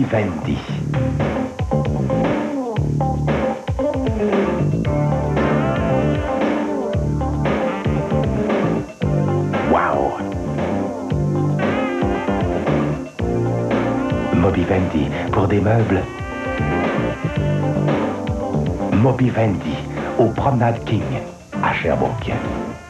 Mobivendi. Wow! Mobivendi pour des meubles. Mobivendi au Promenade King à Sherbrooke.